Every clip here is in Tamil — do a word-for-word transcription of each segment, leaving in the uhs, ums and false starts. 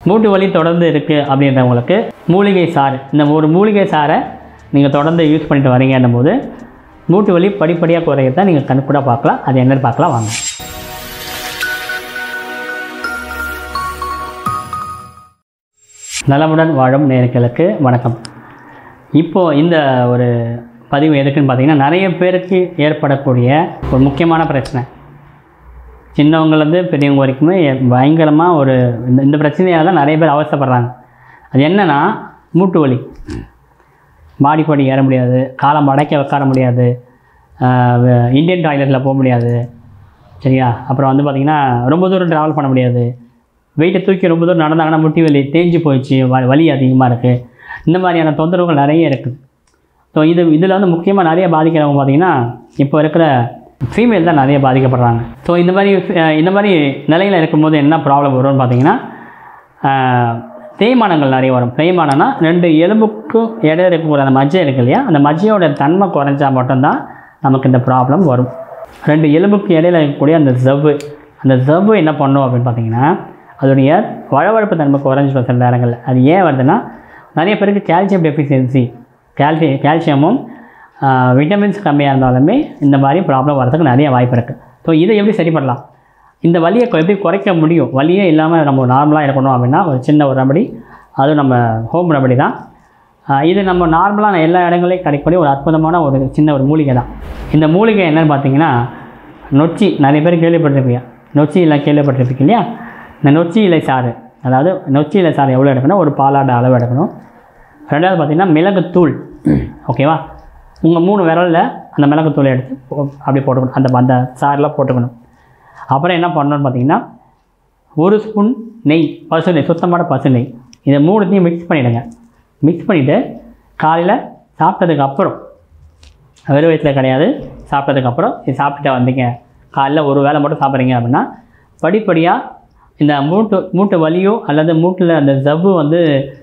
மூட்டு வலி தொடர்ந்து இருக்குது அப்படின்றவங்களுக்கு மூலிகை சாறு, இந்த ஒரு மூலிகை சாரை நீங்கள் தொடர்ந்து யூஸ் பண்ணிட்டு வரீங்கன்னும் போது மூட்டு வலி படிப்படியாக குறையதான் நீங்கள் கண் கூட பார்க்கலாம். அது என்னன்னு பார்க்கலாம் வாங்க. நலமுடன் வாழும் நேயர்களுக்கு வணக்கம். இப்போது இந்த ஒரு பதிவு எதுக்குன்னு பார்த்தீங்கன்னா, நிறைய பேருக்கு ஏற்படக்கூடிய ஒரு முக்கியமான பிரச்சனை, சின்னவங்கலேருந்து பெரியவங்க வரைக்குமே பயங்கரமாக ஒரு இந்த இந்த பிரச்சனையால் தான் நிறைய பேர் அவசரப்படுறாங்க. அது என்னென்னா மூட்டு வலி. மாடிப்படி ஏற முடியாது, காலை மடக்க உட்கார முடியாது, இந்தியன் டாய்லெட்டில் போக முடியாது, சரியா? அப்புறம் வந்து பார்த்திங்கன்னா ரொம்ப தூரம் ட்ராவல் பண்ண முடியாது, வெயிட்டை தூக்கி ரொம்ப தூரம் நடந்தாங்கன்னா முட்டி வலி தேஞ்சு போயிடுச்சு, வலி அதிகமாக இருக்குது. இந்த மாதிரியான தொந்தரவுகள் நிறைய இருக்குது. ஸோ இது இதில் வந்து முக்கியமாக நிறைய பாதிக்கிறவங்க பார்த்திங்கன்னா இப்போ இருக்கிற ஃபீமேல் தான் நிறைய பாதிக்கப்படுறாங்க. ஸோ இந்த மாதிரி இந்த மாதிரி நிலையில் இருக்கும்போது என்ன ப்ராப்ளம் வரும்னு பார்த்திங்கன்னா, தேய்மானங்கள் நிறைய வரும். தேய்மானம்னா ரெண்டு எலும்புக்கும் இடையில இருக்கக்கூடிய அந்த மஜ்ஜை இருக்கு இல்லையா, அந்த மஜ்ஜையோட தன்மை குறைஞ்சா மட்டும்தான் நமக்கு இந்த ப்ராப்ளம் வரும். ரெண்டு எலும்புக்கு இடையில இருக்கக்கூடிய அந்த ஜவ்வு, அந்த ஜவ்வு என்ன பண்ணும் அப்படின்னு பார்த்திங்கன்னா, அதோடைய வழவழப்பு தன்மை குறைஞ்சிடும் சில நேரங்களில். அது ஏன் வருதுன்னா, நிறைய பேருக்கு கால்சியம் டெஃபிஷியன்சி, கால்சி கால்சியமும் விட்டமின்ஸ் கம்மியாக இருந்தாலுமே இந்த மாதிரி ப்ராப்ளம் வரதுக்கு நிறைய வாய்ப்பு இருக்குது. ஸோ இதை எப்படி சரி பண்ணலாம், இந்த வலியை எப்படி குறைக்க முடியும், வலியே இல்லாமல் நம்ம நார்மலாக இருக்கணும் அப்படின்னா ஒரு சின்ன ஒரு ரெமடி, அதுவும் நம்ம ஹோம் ரெமடி தான். இது நம்ம நார்மலாக எல்லா இடங்களையும் கிடைக்கக்கூடிய ஒரு அற்புதமான ஒரு சின்ன ஒரு மூலிகை தான். இந்த மூலிகை என்னென்னு பார்த்தீங்கன்னா, நொச்சி. நிறைய பேர் கேள்விப்பட்டிருப்பீங்க, நொச்சி இலை கேள்விப்பட்டிருப்பீங்க இல்லையா? இந்த நொச்சி இலை சாறு, அதாவது நொச்சி இலை சாறு எவ்வளோ எடுக்கணும், ஒரு பாலாட அளவு எடுக்கணும். ரெண்டாவது பார்த்திங்கன்னா மிளகுத்தூள், ஓகேவா? உங்கள் மூணு விரலில் அந்த மிளகுத்தூளை எடுத்து அப்படி போட்டுக்கணும், அந்த அந்த சாரில் போட்டுக்கணும். அப்புறம் என்ன பண்ணணும்னு பார்த்திங்கன்னா, ஒரு ஸ்பூன் நெய், பசு நெய், சுத்தமான பசு நெய், இதை மூணுத்தையும் மிக்ஸ் பண்ணிவிடுங்க. மிக்ஸ் பண்ணிவிட்டு காலையில் சாப்பிட்டதுக்கப்புறம், வெறும் வயிற்றில் கிடையாது, சாப்பிட்டதுக்கப்புறம் இது சாப்பிட்டுட்டு வந்தீங்க, காலையில் ஒரு வேளை மட்டும் சாப்பிட்றீங்க அப்படின்னா படிப்படியாக இந்த மூட்டு மூட்டு வலியோ அல்லது மூட்டில் அந்த ஜவ்வு வந்து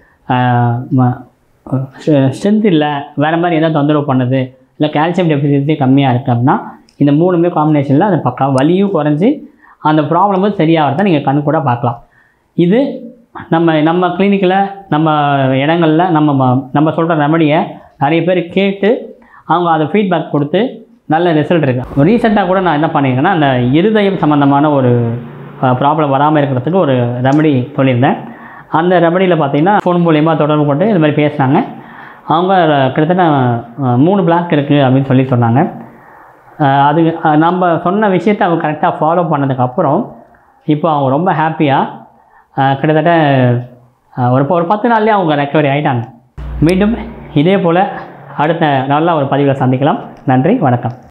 ஸ்ட்ரென்த் இல்லை, வேறு மாதிரி எதாவது தொந்தரவு பண்ணுது, இல்லை கால்சியம் டெஃபிஷியன்சி கம்மியாக இருக்குது அப்படின்னா இந்த மூணுமே காம்பினேஷனில் அந்த பக்கா வலியும் குறைஞ்சி அந்த ப்ராப்ளமும் சரியாகிறத நீங்கள் கண் கூட பார்க்கலாம். இது நம்ம நம்ம கிளினிக்கில், நம்ம இடங்களில் நம்ம நம்ம சொல்கிற ரெமடியை நிறைய பேர் கேட்டு அவங்க அதை ஃபீட்பேக் கொடுத்து நல்ல ரிசல்ட் இருக்குது. ரீசெண்டாக கூட நான் என்ன பண்ணியிருக்கேன்னா, அந்த இருதயம் சம்மந்தமான ஒரு ப்ராப்ளம் வராமல் இருக்கிறதுக்கு ஒரு ரெமடி சொல்லியிருந்தேன். அந்த ரெமடியில் பார்த்திங்கன்னா ஃபோன் மூலயமா தொடர்பு கொண்டு இது மாதிரி பேசினாங்க. அவங்க கிட்டத்தட்ட மூணு பிளாக் இருக்குது அப்படின்னு சொல்லி சொன்னாங்க. அது நம்ம சொன்ன விஷயத்தை அவங்க கரெக்டாக ஃபாலோ பண்ணதுக்கப்புறம் இப்போ அவங்க ரொம்ப ஹாப்பியாக கிட்டத்தட்ட ஒரு ஒரு பத்து நாள்லேயே அவங்க ரெக்கவரி ஆகிட்டாங்க. மீண்டும் இதே போல் அடுத்த நல்ல ஒரு பதிவில் சந்திக்கலாம். நன்றி, வணக்கம்.